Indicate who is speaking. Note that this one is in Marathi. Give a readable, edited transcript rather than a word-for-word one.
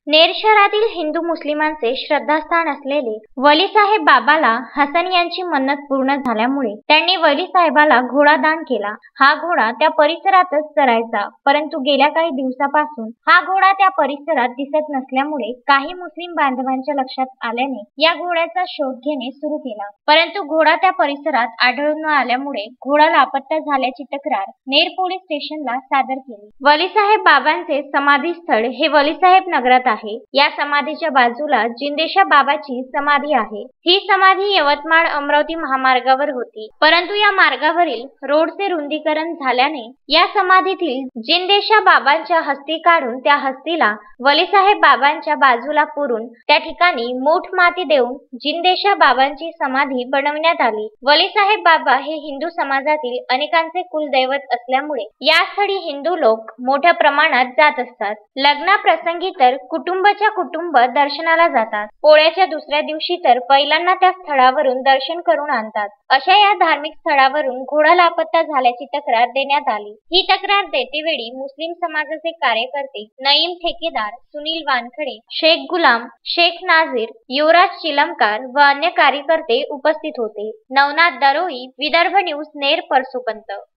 Speaker 1: नेर शहरातील हिंदू मुस्लिमांचे श्रद्धास्थान असलेले वलीसाहेब बाबाला हसन यांची मन्नत पूर्ण झाल्यामुळे त्यांनी वलीसाहेबाला घोडा दान केला. हा घोडा त्या परिसरातच चरायचा, परंतु गेल्या काही दिवसापासून हा घोडा त्या परिसरात दिसत नसल्यामुळे काही मुस्लिम बांधवांच्या लक्षात आल्याने या घोड्याचा शोध घेणे सुरू केला. परंतु घोडा त्या परिसरात आढळून न आल्यामुळे घोडा लापता झाल्याची तक्रार नेर पोलीस स्टेशनला सादर केली. वलीसाहेब बाबांचे समाधी स्थळ हे वलीसाहेब नगरात आहे. या समाधीच्या बाजूला जिंदेशा बाबाची समाधी आहे. ही समाधी यवतमाळ अमरावती महामार्गावर होती, परंतु या मार्गावरील रोडचे रुंदीकरण झाल्याने या समाधीतील जिंदेशा बाबांच्या हस्ती काढून त्या हस्तीला वलीसाहेब बाबांच्या बाजूला पुरून त्या ठिकाणी मूठ माती देऊन जिंदेशा बाबांची समाधी बनवण्यात आली. वलीसाहेब बाबा हे हिंदू समाजातील अनेकांचे कुलदैवत असल्यामुळे या स्थळी हिंदू लोक मोठ्या प्रमाणात जात असतात. लग्नाप्रसंगी तर कुटुंबाच्या कुटुंब दर्शनाला जातात. पोळ्याच्या दुसऱ्या दिवशी तर बैलांना त्या स्थळावरून दर्शन करून आणतात. अशा या धार्मिक स्थळावरून घोडा लापता झाल्याची तक्रार देण्यात आली. ही तक्रार देतेवेळी मुस्लिम समाजाचे कार्यकर्ते नईम ठेकेदार, सुनील वानखडे, शेख गुलाम, शेख नाझीर, युवराज चिलमकार व अन्य कार्यकर्ते उपस्थित होते. नवनाथ दरोई, विदर्भ न्यूज, नेर परसोपंत.